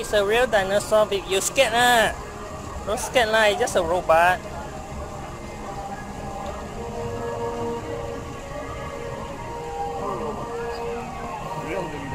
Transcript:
it's a real dinosaur. You scared lah? Don't scared lah, it's just a robot. Real dinosaur.